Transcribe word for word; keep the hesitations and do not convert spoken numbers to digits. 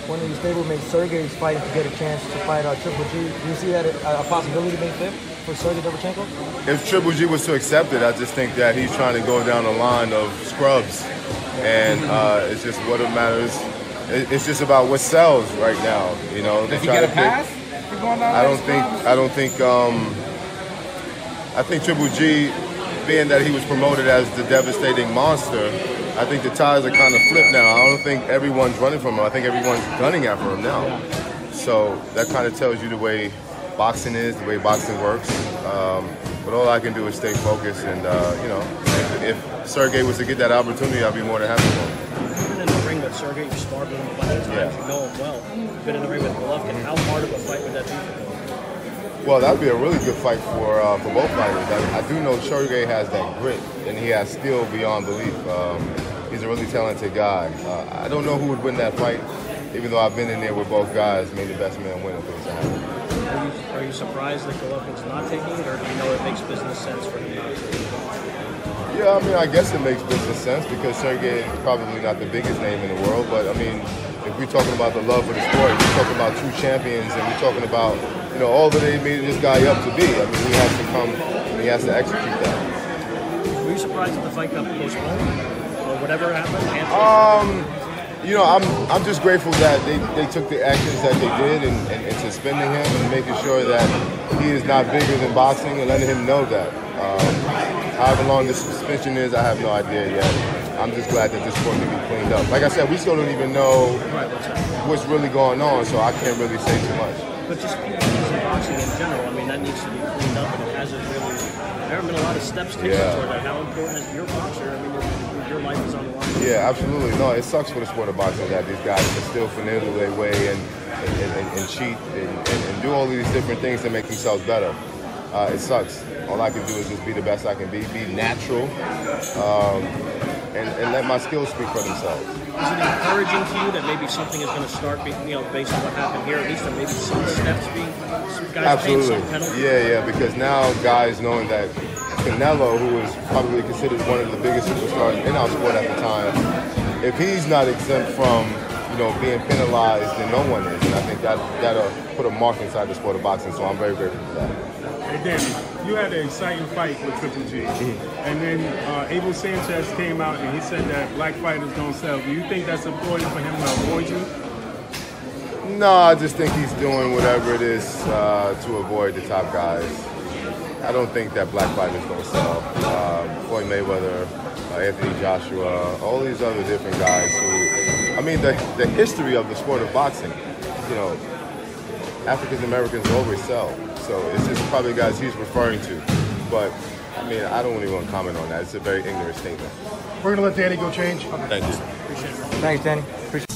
one of your stablemates, Sergey, is fighting to get a chance to fight uh, Triple G. Do you see that a, a possibility being fit for Sergey Derevyanchenko? If Triple G was to accept it, I just think that he's trying to go down the line of scrubs. And uh, it's just what it matters. It's just about what sells right now. You know, does he get a pass for going down? I don't think. I don't think. Um, I think Triple G, being that he was promoted as the devastating monster, I think the ties are kind of flipped now. I don't think everyone's running from him. I think everyone's gunning after him now. So that kind of tells you the way boxing is, the way boxing works. Um, but all I can do is stay focused, and uh, you know, if, if Sergey was to get that opportunity, I'd be more than happy for him. You've been in the ring with Sergey, you've sparred with him plenty of times, yeah. You know him well. You've been in the ring with Golovkin. How hard of a fight would that be for him? Well, that would be a really good fight for uh, for both fighters. I, I do know Sergey has that grit, and he has skill beyond belief. Um, he's a really talented guy. Uh, I don't know who would win that fight, even though I've been in there with both guys. May the best man win if it's happening. Are you, are you surprised that Golovkin's not taking it, or do you know it makes business sense for him not to? Yeah, I mean, I guess it makes business sense because Sergey is probably not the biggest name in the world, but I mean, if we're talking about the love for the sport, we're talking about two champions, and we're talking about, you know, all that they made this guy up to be. I mean, he has to come and he has to execute that. Were you surprised that the fight got postponed, or whatever happened? Um, you know, I'm I'm just grateful that they, they took the actions that they did and, and, and suspending him and making sure that he is not bigger than boxing and letting him know that. Um, however long the suspension is, I have no idea yet. I'm just glad that this sport can be cleaned up. Like I said, we still don't even know what's really going on, so I can't really say too much. But just boxing in general, I mean, that needs to be cleaned up, and it hasn't really, there haven't been a lot of steps taken yeah. toward that. How important is your boxer? I mean, your, your life is on the line. Yeah, absolutely. No, it sucks for the sport of boxing that these guys can still finagle their way and, and, and, and cheat and, and, and do all these different things to make themselves better. Uh, it sucks. All I can do is just be the best I can be, be natural, um, and, and let my skills speak for themselves. Is it encouraging to you that maybe something is going to start, being, you know, based on what happened here, at least that maybe some steps being, some guys Absolutely. paying some penalty? Yeah, yeah, because now guys knowing that Canelo, who is probably considered one of the biggest superstars in our sport at the time, if he's not exempt from, you know, being penalized, then no one is. And I think that, that'll put a mark inside the sport of boxing, so I'm very grateful for that. Hey, Danny, you had an exciting fight with Triple G. Mm-hmm. And then uh, Abel Sanchez came out and he said that black fighters don't sell. Do you think that's important for him to avoid you? No, I just think he's doing whatever it is uh, to avoid the top guys. I don't think that black fighters don't sell. Uh, Floyd Mayweather, uh, Anthony Joshua, all these other different guys who, I mean, the, the history of the sport of boxing, you know, African Americans always sell. So it's just probably guys he's referring to. But, I mean, I don't really want to comment on that. It's a very ignorant statement. We're going to let Danny go change. Okay. Thank you. Appreciate it. Thanks, Danny. Appreciate it.